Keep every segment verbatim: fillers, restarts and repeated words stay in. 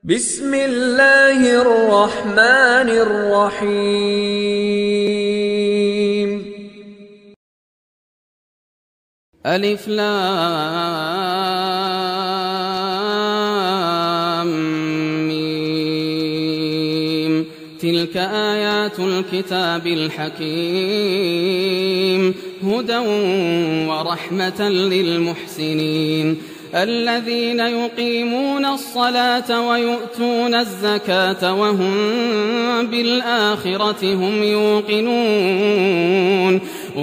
بسم الله الرحمن الرحيم. ألف لام ميم. تلك آيات الكتاب الحكيم، هدى ورحمة للمحسنين الذين يقيمون الصلاة ويؤتون الزكاة وهم بالآخرة هم يوقنون.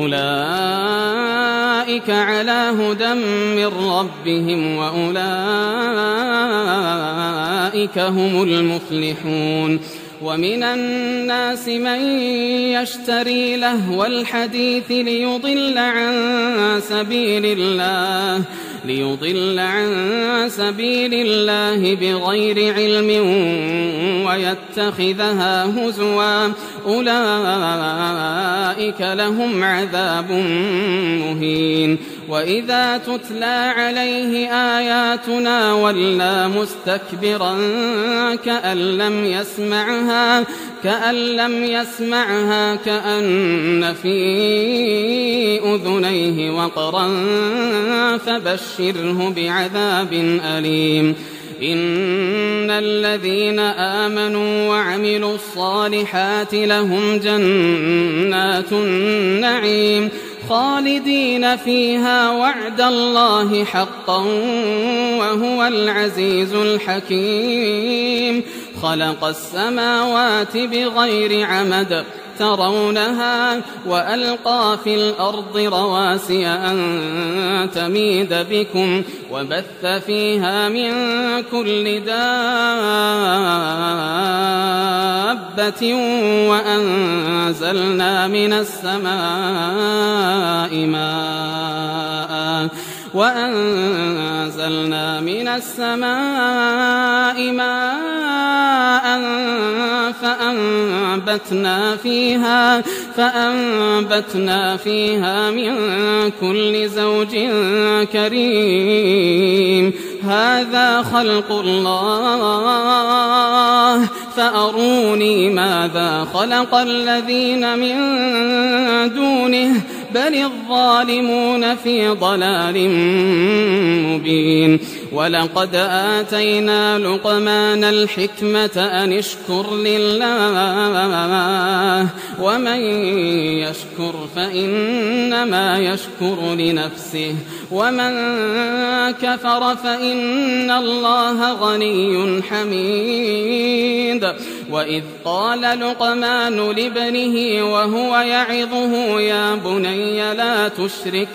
أولئك على هدى من ربهم وأولئك هم المفلحون. ومن الناس من يشتري لهو الحديث ليضل عن سبيل الله ليضل عن سبيل الله بغير علم ويتخذها هزوا، أولئك لهم عذاب مهين. وإذا تتلى عليه آياتنا ولى مستكبرا كأن لم يسمعها كأن لم يسمعها كأن في أذنيه وقرا فبشره بعذاب أليم. إن الذين آمنوا وعملوا الصالحات لهم جنات النعيم خالدين فيها وعد الله حقا وهو العزيز الحكيم. خلق السماوات بغير عمد ترونها وألقى في الأرض رواسي أن تميد بكم وبث فيها من كل دابة وأنزلنا من السماء ماء وأنزلنا من السماء ماء فأنبتنا فيها فأنبتنا فيها من كل زوج كريم. هذا خلق الله فأروني ماذا خلق الذين من دونه بل الظالمون في ضلال مبين. ولقد آتينا لقمان الحكمة أن اشكر لله ومن يشكر فإنما يشكر لنفسه ومن كفر فإن الله غني حميد. وإذ قال لقمان لابنه وهو يعظه يا بني لا تشرك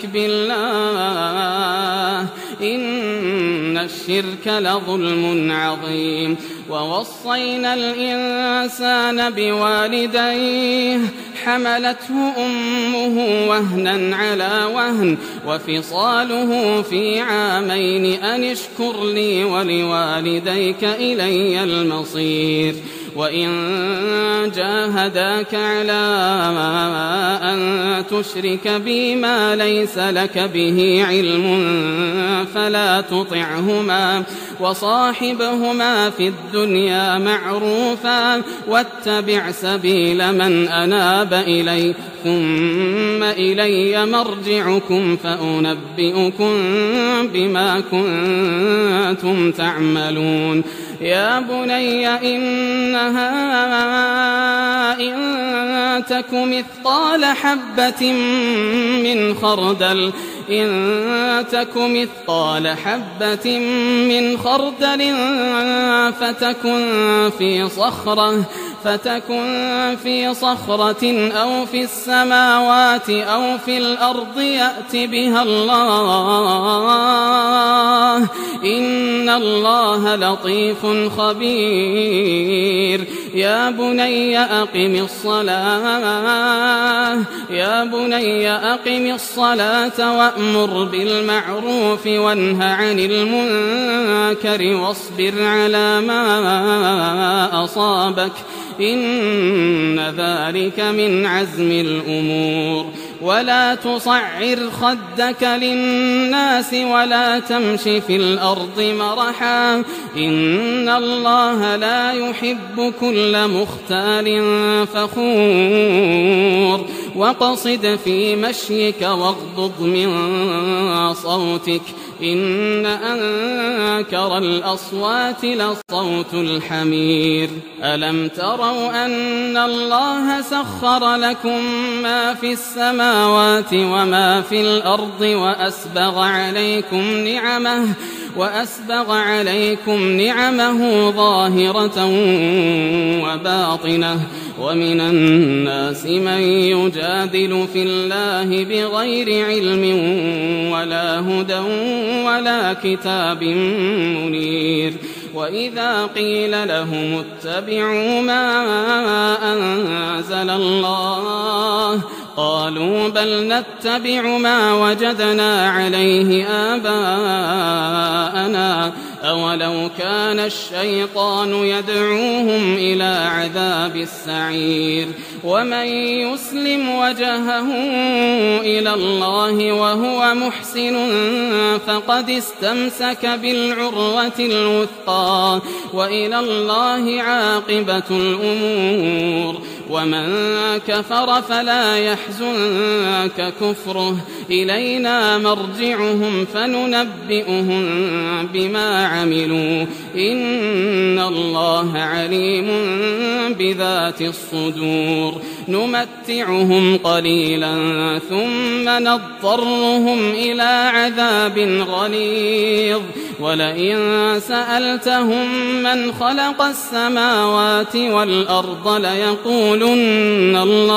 بالله إن الشرك لظلم عظيم. ووصينا الإنسان بوالديه حملته أمه وهنا على وهن وفصاله في عامين أن اشكر لي ولوالديك إلي المصير. وإن جاهداك على أن تشرك بي ما ليس لك به علم فلا تطعهما وصاحبهما في الدنيا معروفا واتبع سبيل من أناب إلي ثم إلي مرجعكم فأنبئكم بما كنتم تعملون. يا بني إنها إن تك مثقال حبة من خردل إن تك مثقال حبة من خردل فتكن في صخرة فتكن في صخرة أو في السماوات أو في الأرض يأت بها الله إن الله لطيف خبير. يا بني أقم الصلاة يا بني أقم الصلاة وأمر بالمعروف وانه عن المنكر واصبر على ما أصابك إن ذلك من عزم الأمور. ولا تصعر خدك للناس ولا تمش في الأرض مرحا إن الله لا يحب كل مختال فخور واقصد في مشيك واغضض من صوتك إن أنكر الأصوات لصوت الحمير ألم تروا أن الله سخر لكم ما في السماوات وما في الأرض وأسبغ عليكم نعمه وأسبغ عليكم نعمه ظاهرة وباطنة ومن الناس من يجادل في الله بغير علم ولا هدى ولا كتاب منير وإذا قيل لهم اتبعوا ما أنزل الله قالوا بل نتبع ما وجدنا عليه آباءنا أولو كان الشيطان يدعوهم إلى عذاب السعير ومن يسلم وجهه إلى الله وهو محسن فقد استمسك بالعروة الوثقى وإلى الله عاقبة الأمور ومن كفر فلا يحزنك كفره إلينا مرجعهم فننبئهم بما عملوا إن الله عليم بذات الصدور نمتعهم قليلا ثم نضطرهم إلى عذاب غليظ ولئن سألتهم من خلق السماوات والأرض ليقولن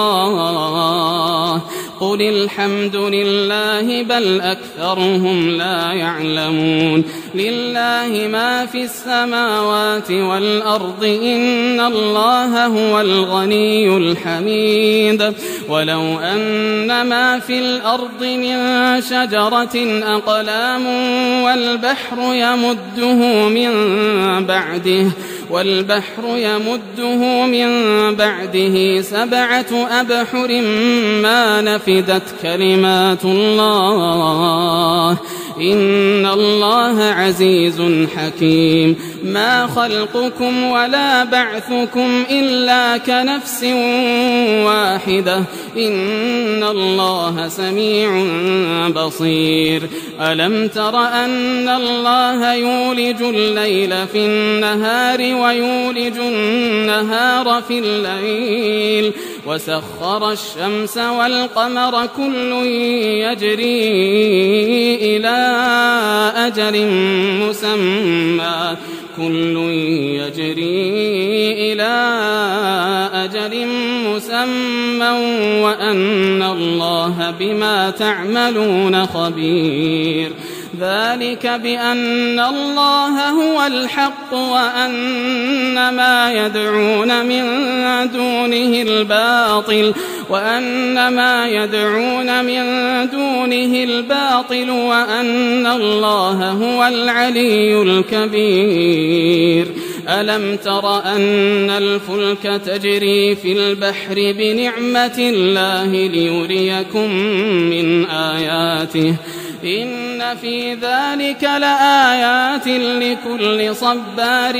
الله قل الحمد لله بل أكثرهم لا يعلمون لله ما في السماوات والأرض إن الله هو الغني الحميد ولو أن ما في الأرض من شجرة أقلام والبحر يمده من بعده والبحر يمده من بعده سبعة أبحر ما نفدت كلمات الله إن الله عزيز حكيم ما خلقكم ولا بعثكم إلا كنفس واحدة إن الله سميع بصير ألم تر أن الله يولج الليل في النهار ويولج النهار في الليل وسخر الشمس والقمر كل يجري إلى أجل مسمى كل يجري إلى أجل مسمى وأن الله بما تعملون خبير ذلك بأن الله هو الحق وأن ما يدعون من دونه الباطل وأن ما يدعون من دونه الباطل وأن الله هو العلي الكبير ألم تر أن الفلك تجري في البحر بنعمة الله ليريكم من آياته إن في ذلك لآيات لكل صبار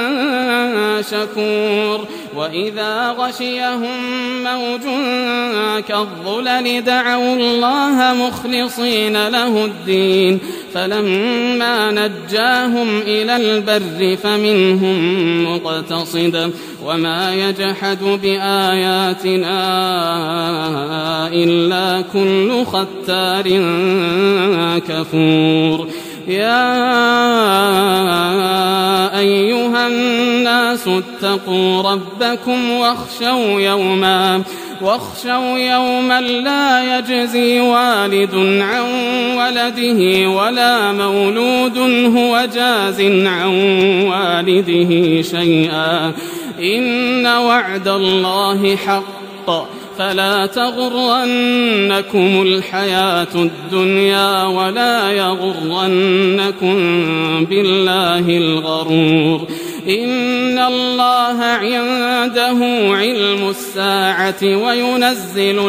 شكور وإذا غشيهم موج كالظلل دعوا الله مخلصين له الدين فلما نجاهم إلى البر فمنهم مقتصد وما يجحد بآياتنا إلا كل ختار كفور يا أيها الناس اتقوا ربكم واخشوا يوما واخشوا يوما لا يجزي والد عن ولده ولا مولود هو جاز عن والده شيئا إن وعد الله حق فلا تغرنكم الحياة الدنيا ولا يغرنكم بالله الغرور إن الله عنده علم الساعة وينزل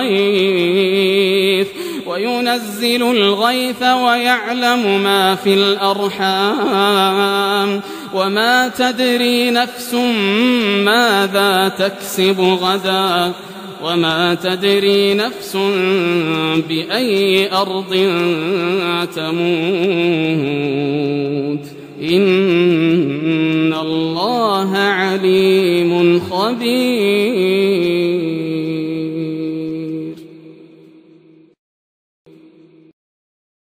الغيث وينزل الغيث ويعلم ما في الأرحام وما تدري نفس ماذا تكسب غدا وما تدري نفس بأي أرض تموت إن الله عليم خبير.